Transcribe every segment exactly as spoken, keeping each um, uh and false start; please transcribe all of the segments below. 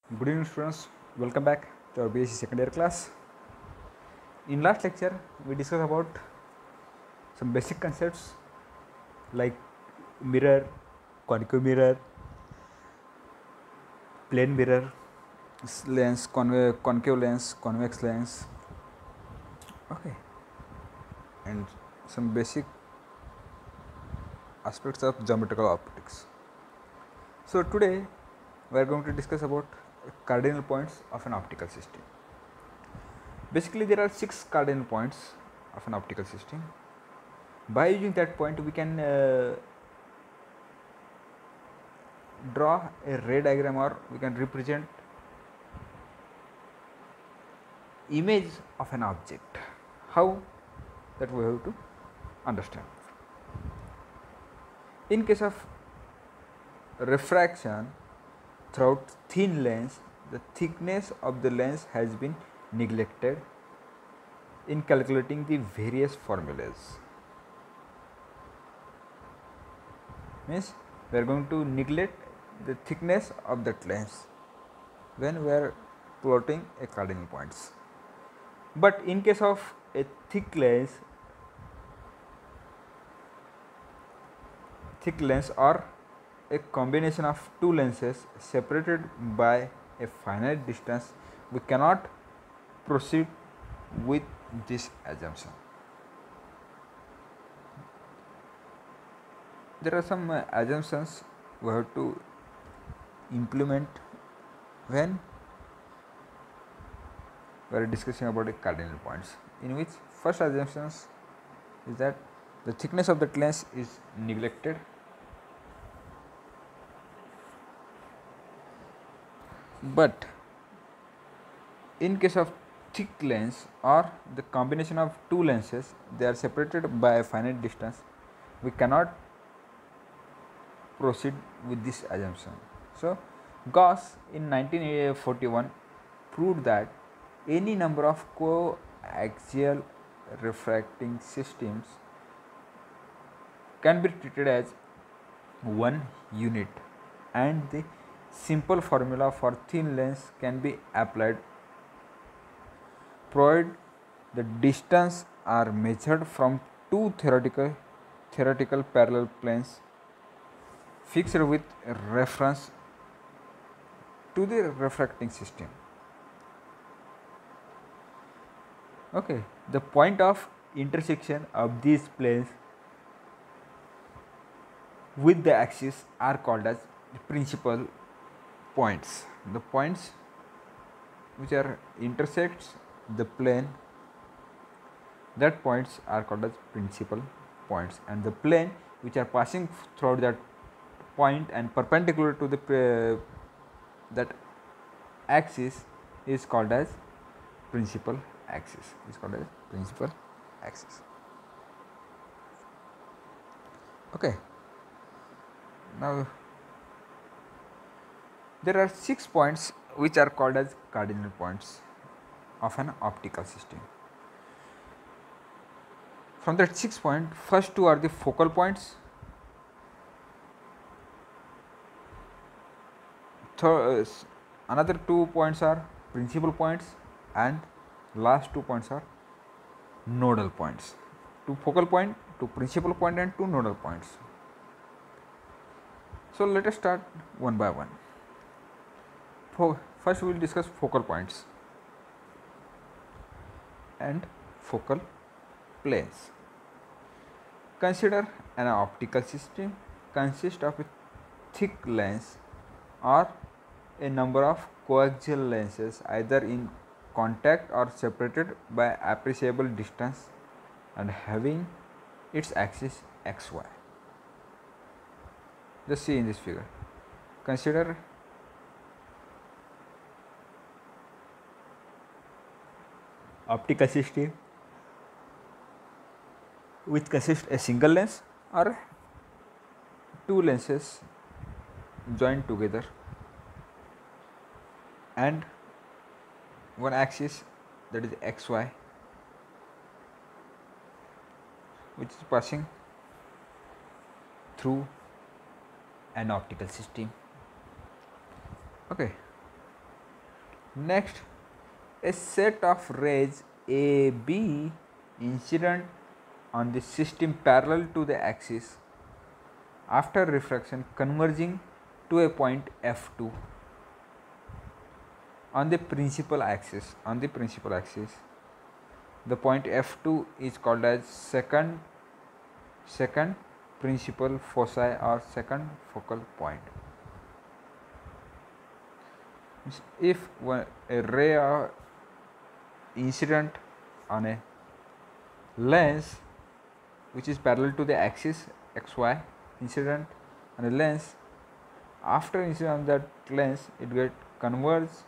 Good evening students, welcome back to our B S c second year class. In last lecture, we discussed about some basic concepts like mirror, concave mirror, plane mirror, lens, conve concave lens, convex lens, okay, and some basic aspects of geometrical optics. So today, we are going to discuss about cardinal points of an optical system. Basically, there are six cardinal points of an optical system. By using that point, we can uh, draw a ray diagram, or we can represent image of an object. How? That we have to understand. In case of refraction throughout thin lens, the thickness of the lens has been neglected in calculating the various formulas. Means we are going to neglect the thickness of that lens when we are plotting a cardinal points. But in case of a thick lens, thick lens or a combination of two lenses separated by a finite distance, we cannot proceed with this assumption. There are some uh, assumptions we have to implement when we are discussing about the cardinal points, in which first assumptions is that the thickness of that lens is neglected. But in case of thick lens or the combination of two lenses, they are separated by a finite distance, we cannot proceed with this assumption. So Gauss in nineteen forty-one proved that any number of coaxial refracting systems can be treated as one unit, and the simple formula for thin lens can be applied provided the distance are measured from two theoretical theoretical parallel planes fixed with reference to the refracting system. Okay, the point of intersection of these planes with the axis are called as the principal points. The points which are intersects the plane, that points are called as principal points, and the plane which are passing throughout that point and perpendicular to the uh, that axis is called as principal axis is called as principal axis. Okay, now there are six points which are called as cardinal points of an optical system. From that six point, first two are the focal points, Third, uh, another two points are principal points, and last two points are nodal points. Two focal point, two principal point, and two nodal points. So let us start one by one. First we will discuss focal points and focal planes. Consider an optical system consists of a thick lens or a number of coaxial lenses either in contact or separated by appreciable distance and having its axis xy. Just see in this figure. Consider optical system which consists a single lens or two lenses joined together and one axis, that is xy, which is passing through an optical system. Okay, Next, a set of rays A B incident on the system parallel to the axis after refraction converging to a point F two on the principal axis. On the principal axis, the point F two is called as second second principal foci or second focal point. If a ray or incident on a lens which is parallel to the axis xy, incident on a lens, after incident on that lens it get converged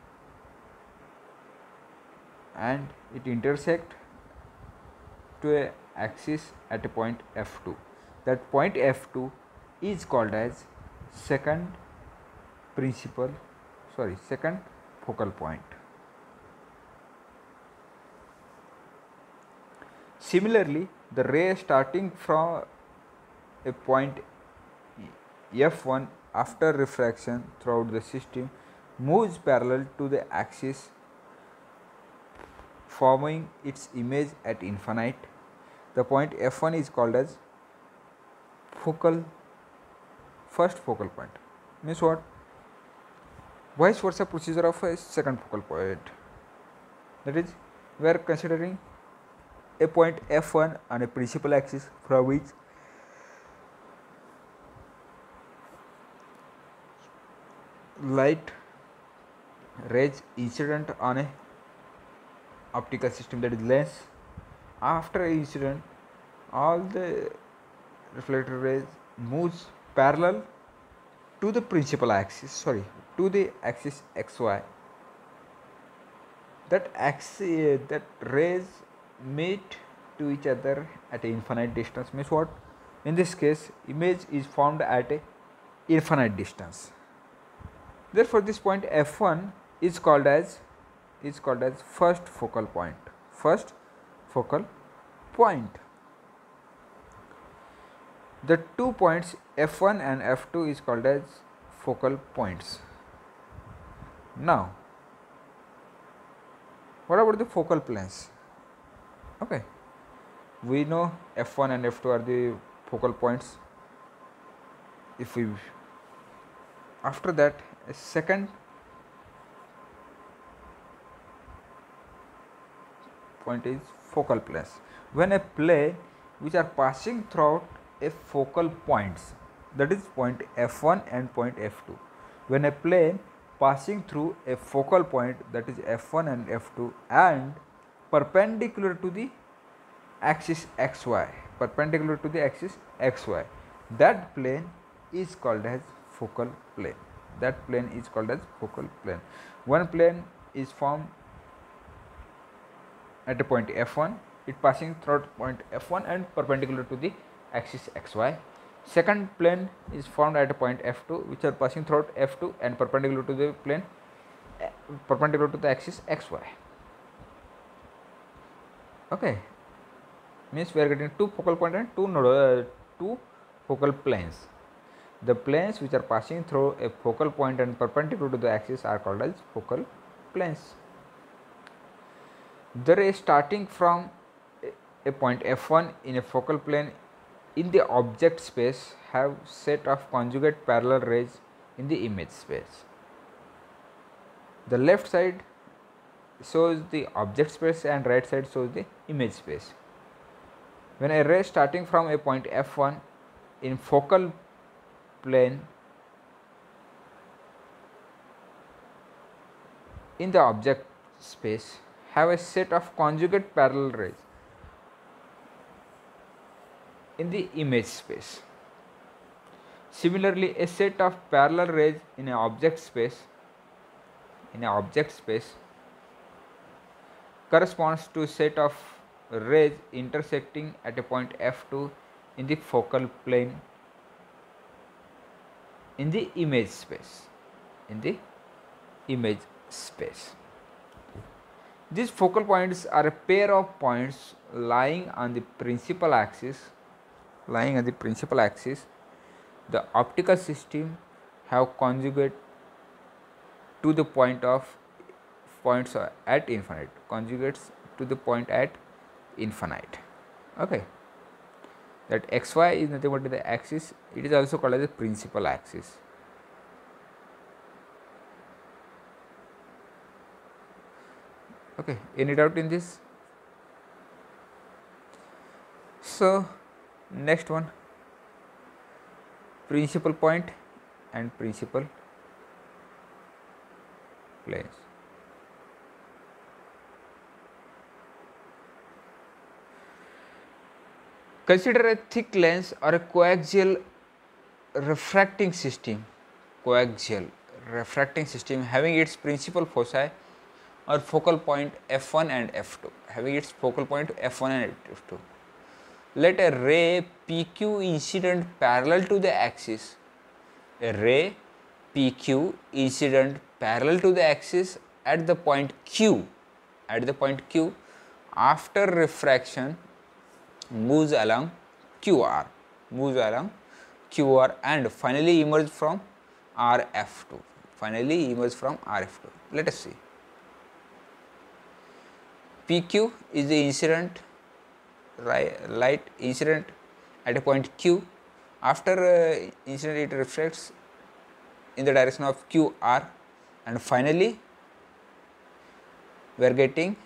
and it intersect to a axis at a point F two. That point F two is called as second principal sorry second focal point. Similarly, the ray starting from a point F one after refraction throughout the system moves parallel to the axis, forming its image at infinite. The point F one is called as focal first focal point. Means what? Vice versa procedure of a second focal point. That is, we are considering a point F one on a principal axis from which light rays incident on a optical system, that is lens. After incident, all the reflected rays moves parallel to the principal axis sorry to the axis xy. That axis that rays meet to each other at an infinite distance. Means what? In this case, image is formed at a infinite distance. Therefore, this point F one is called as is called as first focal point. First focal point. The two points F one and F two is called as focal points. Now, what about the focal planes? Okay, we know F one and F two are the focal points. If we after that a second point is focal planes. When a plane which are passing throughout a focal points, that is point F one and point F two. When a plane passing through a focal point, that is F one and F two, and perpendicular to the axis xy, perpendicular to the axis xy, that plane is called as focal plane. That plane is called as focal plane. One plane is formed at a point F one, it passing through point F one and perpendicular to the axis xy. Second plane is formed at a point F two, which are passing through F two and perpendicular to the plane uh, perpendicular to the axis xy. Okay, means we are getting two focal point and two node, uh, two focal planes. The planes which are passing through a focal point and perpendicular to the axis are called as focal planes. The ray starting from a point F one in a focal plane in the object space have set of conjugate parallel rays in the image space. The left side shows the object space and right side shows the image space. When a ray starting from a point F one in focal plane in the object space have a set of conjugate parallel rays in the image space. Similarly, a set of parallel rays in an object space in an object space corresponds to a set of rays intersecting at a point F two in the focal plane in the image space in the image space. These focal points are a pair of points lying on the principal axis lying on the principal axis. The optical system have conjugate to the point of points are at infinite, conjugates to the point at infinite. Okay, that xy is nothing but the axis. It is also called as the principal axis. Okay, any doubt in this? So next one, principal point and principal planes. Consider a thick lens or a coaxial refracting system, coaxial refracting system having its principal foci or focal point f one and f two, having its focal point f one and f two. Let a ray P Q incident parallel to the axis, a ray P Q incident parallel to the axis at the point Q, at the point Q after refraction moves along Q R, moves along Q R and finally emerge from R F two, finally emerge from R F two. Let us see. P Q is the incident light incident at a point Q. After uh, incident it reflects in the direction of Q R and finally we are getting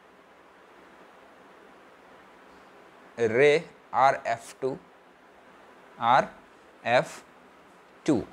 a ray R F two, R F two.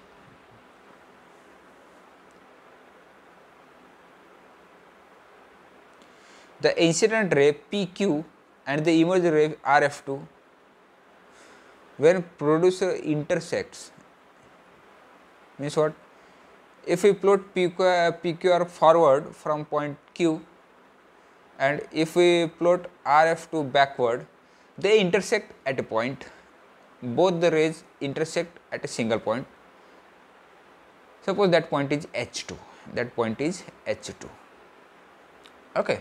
The incident ray P Q and the emerged ray R F two, when producer intersects, means what? If we plot P Q R forward from point Q and if we plot R F two backward, they intersect at a point, both the rays intersect at a single point. Suppose that point is H two, that point is H two. Okay.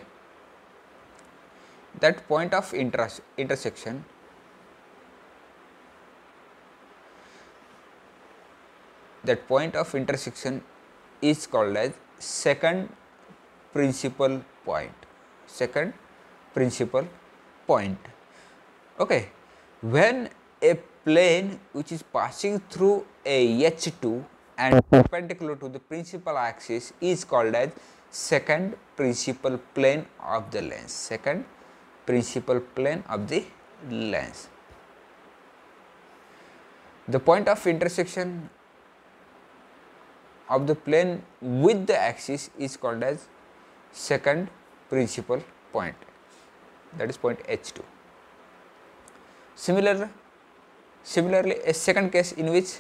That point of inter intersection that point of intersection is called as second principal point, second principal point. Okay. When a plane which is passing through a H two and perpendicular to the principal axis is called as second principal plane of the lens, second principal plane of the lens. The point of intersection of the plane with the axis is called as second principal point, that is point H two. Similar, similarly, a second case in which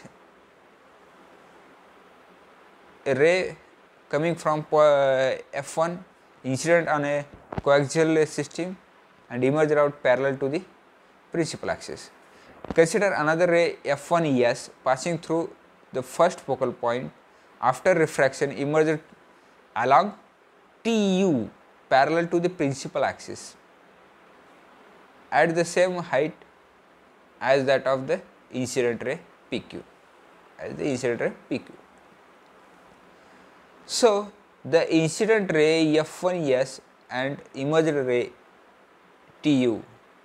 a ray coming from F one incident on a coaxial system and emerged out parallel to the principal axis. Consider another ray F one S passing through the first focal point after refraction emerged along T U parallel to the principal axis at the same height as that of the incident ray P Q, as the incident ray P Q. So, the incident ray F one S and emerged ray T U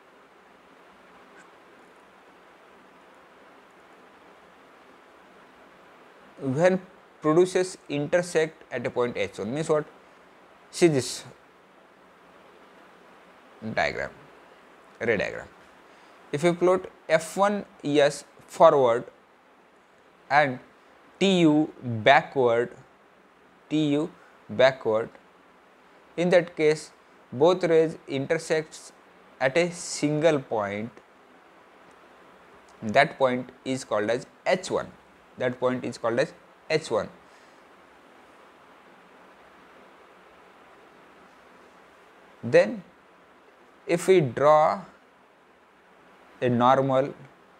when produces intersect at a point H one, means what? See this diagram, ray diagram. If you plot F one S forward and T U backward, T U backward, in that case both rays intersects at a single point, that point is called as H one, that point is called as H one. Then if we draw a normal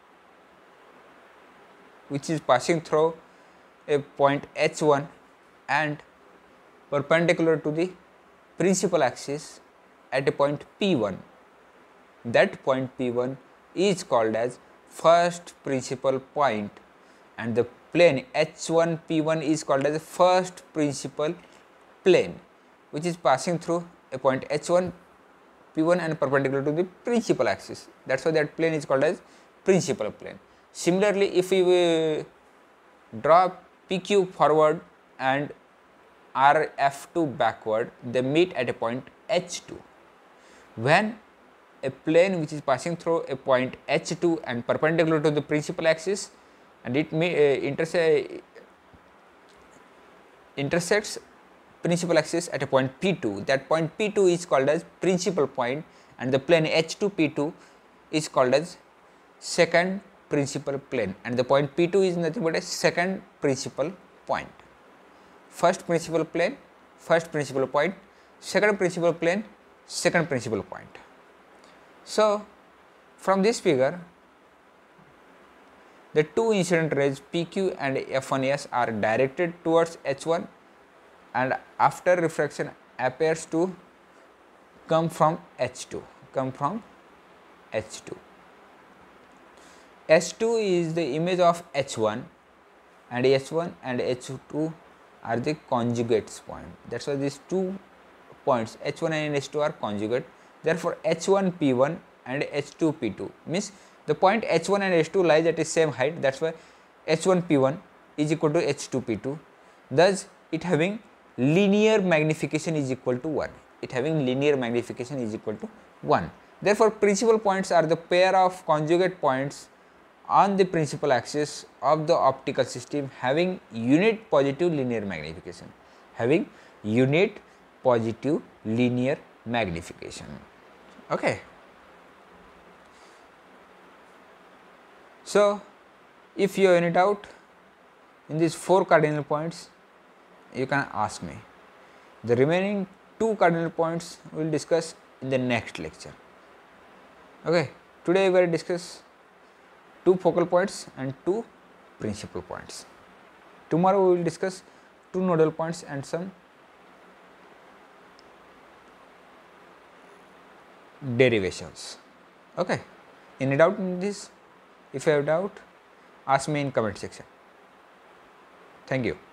which is passing through a point H one and perpendicular to the principal axis at a point P one, that point P one is called as first principal point and the plane H one P one is called as first principal plane. which is passing through a point h one, p one and perpendicular to the principal axis. That's why that plane is called as principal plane. Similarly, if we uh, draw P Q forward and R F two backward, they meet at a point H two. When a plane which is passing through a point H two and perpendicular to the principal axis, and it may uh, interse intersects principal axis at a point P two, that point P two is called as principal point, and the plane H two P two is called as second principal plane, and the point P two is nothing but a second principal point. First principal plane, first principal point, second principal plane, second principal point. So, from this figure, the two incident rays P Q and F one S are directed towards H one, and after refraction appears to come from H two, come from H two. H two is the image of H one, and H one and H two are the conjugates point. That is why these two points H one and H two are conjugate. Therefore, H one P one and H two P two means the point H one and H two lies at the same height. That is why H one P one is equal to H two P two. Thus, it having linear magnification is equal to one. It having linear magnification is equal to one. Therefore, principal points are the pair of conjugate points on the principal axis of the optical system having unit positive linear magnification, having unit positive linear magnification. Okay. So, if you have any doubt in these four cardinal points, you can ask me. The remaining two cardinal points we will discuss in the next lecture. Okay. Today we will discuss two focal points and two principal points. Tomorrow we will discuss two nodal points and some derivations. Okay. Any doubt in this? If you have doubt, ask me in comment section. Thank you.